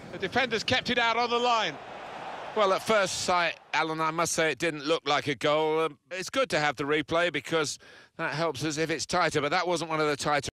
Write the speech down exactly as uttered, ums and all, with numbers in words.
The defenders kept it out on the line. Well, at first sight, Alan, I must say it didn't look like a goal. Um, it's good to have the replay because that helps us if it's tighter, but that wasn't one of the tighter